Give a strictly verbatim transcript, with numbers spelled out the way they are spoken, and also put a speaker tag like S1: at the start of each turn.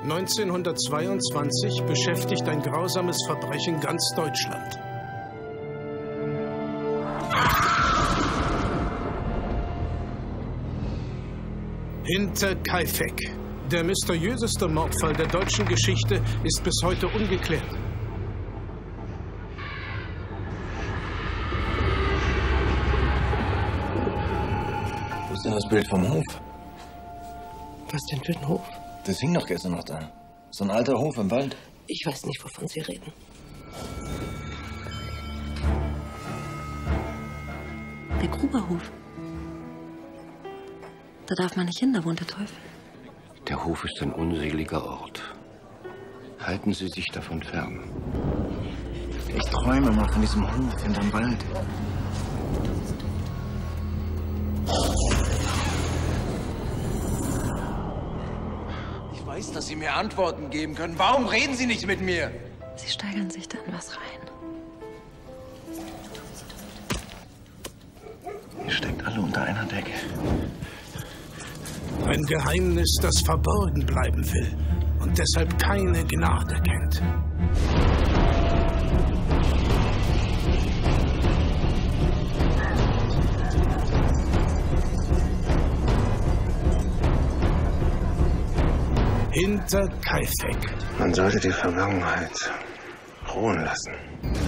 S1: neunzehnhundertzweiundzwanzig beschäftigt ein grausames Verbrechen ganz Deutschland. Hinterkaifeck. Der mysteriöseste Mordfall der deutschen Geschichte ist bis heute ungeklärt.
S2: Wo ist denn das Bild vom Hof?
S3: Was denn für ein Hof?
S2: Das hing doch gestern noch da. So ein alter Hof im Wald.
S3: Ich weiß nicht, wovon Sie reden.
S4: Der Gruberhof. Da darf man nicht hin, da wohnt der Teufel.
S5: Der Hof ist ein unseliger Ort. Halten Sie sich davon fern.
S2: Ich träume mal von diesem Hof hinterm Wald. Ich weiß, dass Sie mir Antworten geben können. Warum reden Sie nicht mit mir?
S4: Sie steigern sich da in was rein.
S2: Ihr steckt alle unter einer Decke.
S1: Ein Geheimnis, das verborgen bleiben will und deshalb keine Gnade kennt. Hinterkaifeck.
S5: Man sollte die Vergangenheit ruhen lassen.